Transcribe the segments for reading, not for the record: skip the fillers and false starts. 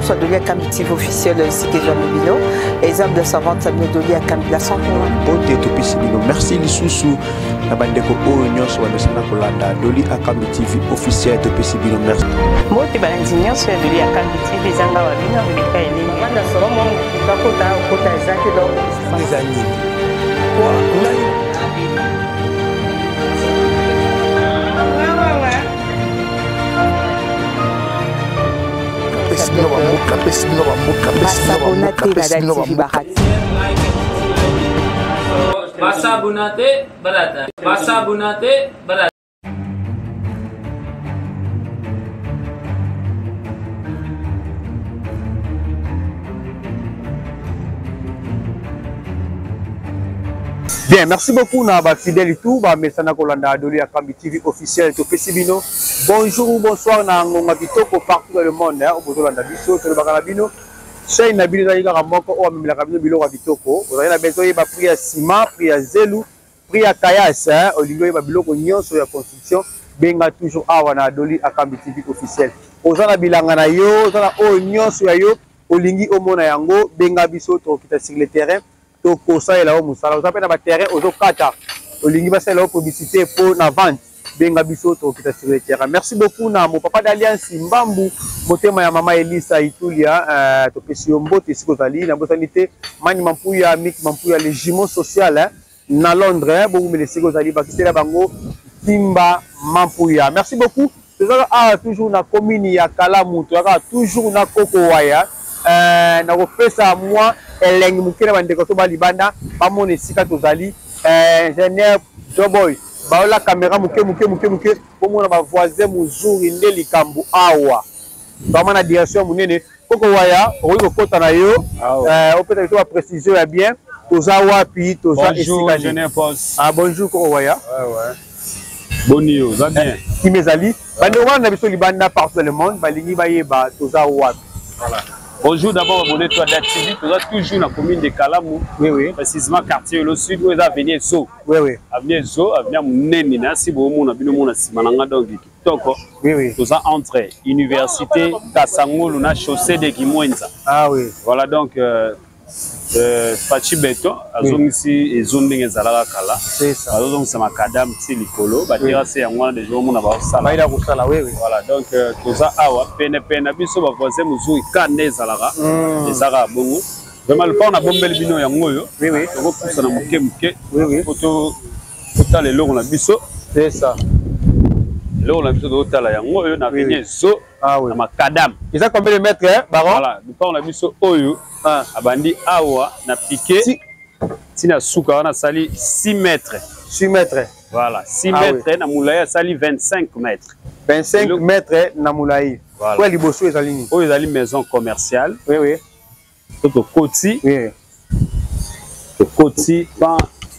soit donné à Kamiti officiel ici que Jean Mibino exemple de savante ça me donné à Kamiti la santé bonté to pisibino merci lisusu na bandeko oyo nyonso bamesana kolanda doli à Kamiti officiel to pisibino merci moi te balandinyo sur doli à Kamiti bizanga wa bino bilika elini manda solo mo kota zaki donc les amis quoi Basa bunate barata. Basa bunate barata. Bien, merci beaucoup na fidèle et tout, ba mesana kolanda doli à Kamiti TV officiel to Pesibino. Bonjour ou bonsoir na ngonga kitoko partout dans le monde hein, au bozolanda biso to bakala bino. Chez na bino zaika ramoko o amela kabino bilo wa kitoko. Vous avez la besoin ba prix à ciment, prix à zelu, prix à kayas hein, au lingo ba biloko nyonso ya construction benga toujours awa na doli à Kamiti TV officiel. Ozana bilanga na yo, ozana o nyonso ya yo, olingi omona yango benga biso to kita sur le terrain. Toko ça et là au musala vous appelle na terrain au kata olingi ba sala publicité pour na vente benga biso to kita sur le terrain. Merci beaucoup na mon papa d'Alliance Mbambu motema ya mama Elisa Itulia to pesio mbote siko tali na botanité mani mampuya mik mampuya le jumeau social hein, na Londres bon me siko tali ba kitela bango Timba mampuya. Merci beaucoup. Toujours na commune ya Kalamu toujours na Kokowaya na refesa moi elengi mukira bandeko to balibanda bamone sika tozali ingénieur Joboy baola caméra muke pomona ba voisin muzuri nde likambu awa vraiment na direction munene koko waya oyi kokota na yo opeta to ba précision ya bien toza wapi toza esika ingénieur Post bonjour koko waya ouais bonio ça bien imezali bandeko wana biso libanda partout dans le monde balingi bayeba toza wapi voilà. Bonjour d'abord, abonné toi d'activité. Vous êtes toujours dans la commune de Kalamou. Oui, oui. Précisément quartier le sud où vous avez venu Zo. Oui, oui. Avenue Zo, avenue Mounenina. Si vous avez venu à Simananga donc Kitoko. Oui, oui. Vous êtes entre université Kasangolo na chaussée de Kimwenza. Ah oui. Voilà donc Fachi Beto, azongisi ezondenge zalaka kala. C'est ça. Donc c'est ma kadam ti likolo, ba dira c'est ngwana de jour mona ba sala. Baila ko sala oui oui. Voilà donc toza awa pene biso ba voisin muzui kane zalaka. Ezaka bongo. Vraiment le pas on a bombel bino yango yo. Oui oui. On pousse na muke. Oui oui. Photo le long na biso. C'est ça. Là on a biso do tala yango yo na venir zo. Ah oui. Na makadam. Ils ont combien de mètres hein, baron? Voilà, nous parlons de biso oyo. Abandi awa na piqué. Tina suka wana sali 6 mètres. 6 mètres. Voilà, 6 mètres na moulaya sali 25 mètres. 25 mètres na moulaya. Voilà. Quoi liboso ezali? Oyo ezali maison commerciale. Oui oui. Toto koti. Oui. To koti pa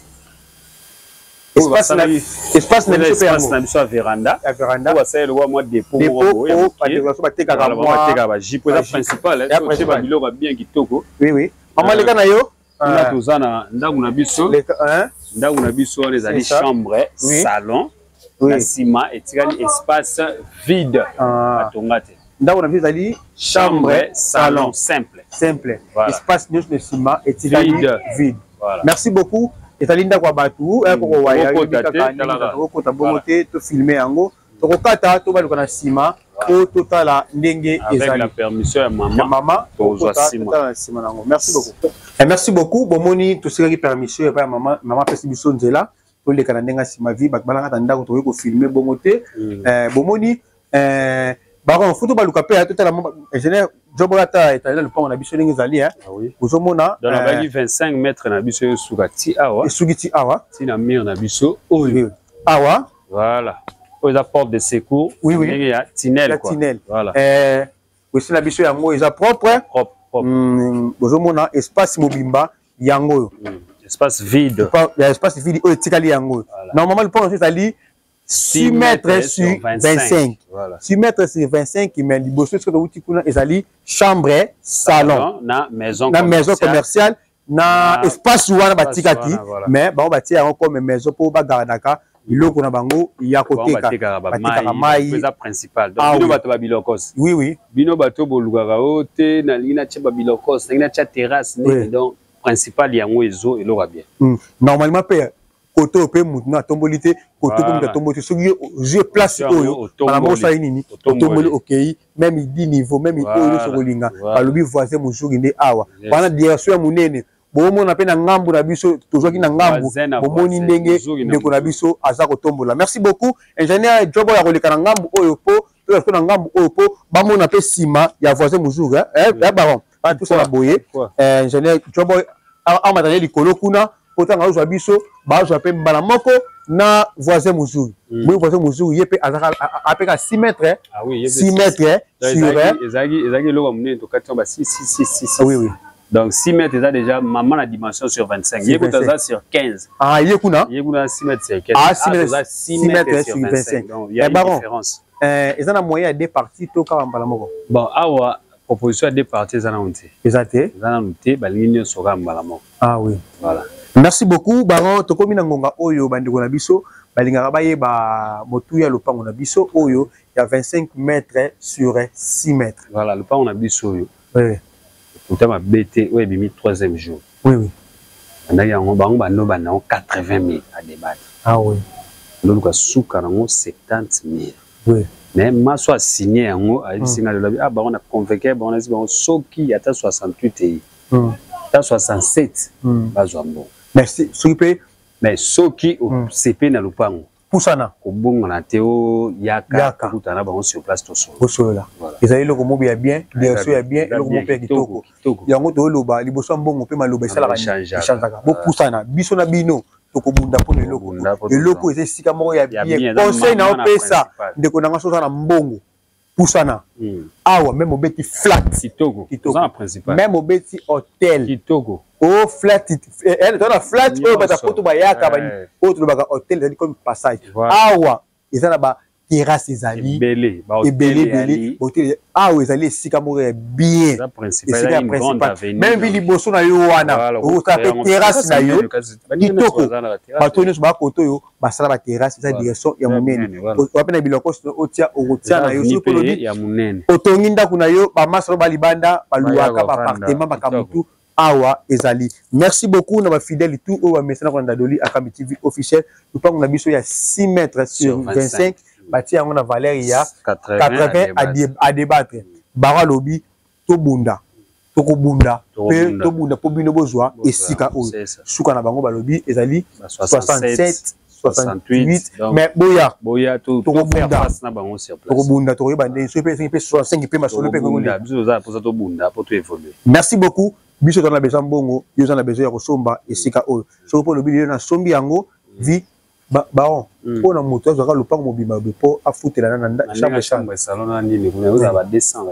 espace na biso ya véranda. La véranda. On va savoir le mois dépôt. Dépôt ba tekaka moi. Ba jipo la principale. C'est ba biloko bien kitoko. Oui oui. Maman leka na yo? Là tozana ndangu na biso. Ndangu na biso les ali chambre, salon. Na sima etikali espace vide. Atongate. Ndangu na biso ali chambre, salon simple. Espace nyos de ciment etikali vide. Merci beaucoup. Etalinda kwa batu koko waya kota bongote to filmer yango to kokata to baluka na sima o totala ndenge ezali avec la permission ya maman to totala na sima nango. Merci beaucoup. Et merci beaucoup bomoni to sikaki permission pa maman pesi biso nzela to leka na ndenga sima vi bakbalanga tanda ko to ko filmer bongote bomoni baron photo baluka pe totala ingénieur Jobolata est allé le pont on a biso ndenge ezali hein. Oui. Ozomona dans la 25 mètres na biso yo sukati awa. Sugiti awa. Si na mur na biso oyo. Awa. Voilà. Oyo la porte de secours. Oui oui. Il y a tunnel quoi. Voilà. Aussi la biso yango eza propre. Ozomona espace mobimba yango. Espace vide. Espace vide oyo tikali yango. Normalement le pont c'est ali 6 mètres sur 25. Voilà. 6 mètres sur 25, mais liboso ce que vous dites ezali chambre, salon, na maison commerciale, na espace wana batikaki, mais bon batia comme maison pour bagardaka biloko na bango ya koteka batekaka mai eza principal donc bino bato ba bilokos oui bino bato bolukaka ote na lina tia ba bilokos na lina tia terrasse ne donc principal yango ezo eloka bien normalement pe koto pe mutu na tomboli te koto pe mutu tomboli soki je place oyo bana mosa nini tomboli okei même il niveau même oyo sokolinga balobi voisin mujuri nde awa bana direction ya munene bomona pe na ngambu na biso tozwaki na ngambu bomoni ndenge ndeko na biso aza kotombola. Merci beaucoup ingénieur jobo ya koleka na ngambu oyo po to na ngambu oyo po bamona pe sima ya voisin mujuri baron pas tout ça la boye ingénieur jobo a matériel likolo kuna potanga ozwa biso bazwa pe mbala moko na voisin muzuri moi voisin muzuri yepe azaka apeka 6 mètres 6 mètres sur ezaki loko munene to kati ba 6 oui donc 6 mètres ça déjà maman la dimension sur 25 yeko taza sur 15 yekuna 6 mètres sur 15 6 mètres sur 25 donc il y a une différence ezana moyen à deux parties to ka mbala moko bon awa proposition à deux parties ezana unté ezana unté balingi nyonso ka mbala moko oui voilà. Merci beaucoup baron tokomi na ngonga oyo bandeko na biso balingaka bayeba motuya lopango na biso oyo ya 25 mètres sur 6 mètres voilà lopango na biso oyo oui pourtant ma BT ouais bimi 3e jour oui ndaki yango bango bano bana 80 000 à débattre oui loluka suka nango 70 000 oui mais ma soit signé yango a singa le labi baron a convaincu baron a dit baron soki ata 68 et ata 67 bazwa mbo merci soki mais soki au CP na lupango pusana obonga na teo yaka kutana bango sur place to so là ezali loko mobi ya bien direction ya bien loko mobi kitoko yango to loba liboso mbongo pe maloba esala ka changeaka bo pusana biso na bino tokobunda po eloko eza sika moko ya bien conseil na opesa ndeko nanga soza na mbongo pusana awa même obeti flat kitoko ça principal même obeti hôtel kitoko flat elle dans la flat oyo bata poto bayaka bani autre baka hôtel c'est comme passage awa ezala ba terrasse ezali belé hôtel awa ezali sika moko ya bien ça principal même bi liboso na yo wana o ta terrasse na yo kitoko bato nyonso ba koto yo basala ba terrasse eza direction ya monene wapena biloko otia otia na yo soko ya monene otongi ndako na yo ba masalo ba libanda baluaka ba appartement bakamutu awa ezali. Merci beaucoup na ba fidèle tout au message na Ndadoli Akambi TV officiel lupango na biso ya 6 mètres sur 25 bati yango na valeur ya 80 à débattre bara lobi tobunda tokobunda pe tobunda po bino bozwa esika oyo suka na bango balobi ezali 67 68 mais boya tokobunda na bango sur place tokobunda tokoyeba ndenge so pe 65 pe masolo pe ngunda biso za posa tobunda po to évoluer. Merci beaucoup biso tona besoin mbongo yo za na besoin ya kosomba esika oyo so po lobi na sombi yango vi baron pona moto azaka lupango mobima bepo afutela na chambre salon na nini kuna uza ba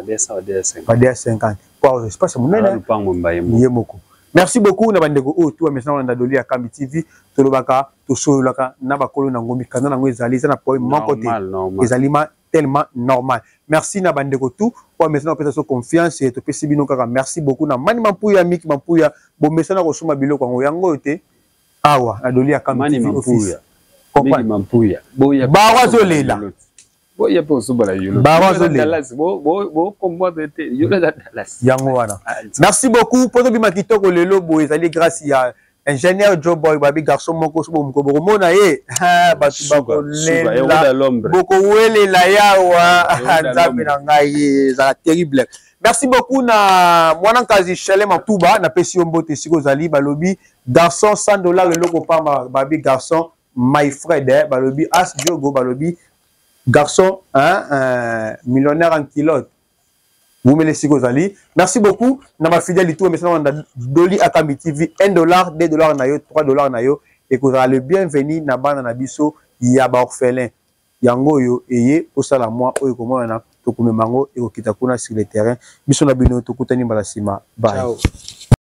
200 ba 250 pour espace monene lupango mbaye moko. Merci beaucoup na bandeko oyo tu message na Ndadoli Akambi TV tolobaka tosololaka na bakolo na ngombi kana nango ezali za na problème moko te ezali tellement normal. Merci na bandeko tout pour message na pesa confiance et to pesi bino kaka merci beaucoup na mani mampuya miki mampuya bo message na kosoma biloko ngo yango te awa Ndadoli Akambi TV office Miki mampuya boya bawazolela boya po sobala yolo bawazolela bo komboa te yolo da Dallas yango wana. Merci beaucoup pour bima kitoko lelo bo ezali grâce ya ingénieur Joe Boy babi garçon moko so mko bomona ye batu bakolela boko welela yawa nzambe na ngai za terrible. Merci beaucoup na mwana kazi Chalem Matuba na pesi mbote siko zali balobi garçon $100 eloko pamba babi garçon my friend balobi as Diogo balobi garçon millionnaire en kilote vous me laissez Kozali. Merci beaucoup na ma fidèle tout message na Ndadoli Akambi TV $1 $2 na yo $3 na yo et kozala le bienvenu na bana na biso ya ba orphelin yango yo eye osala moi oyo komona na tokumemango et okita kuna sur le terrain biso na bino tokutani mbala sima bye. Ciao.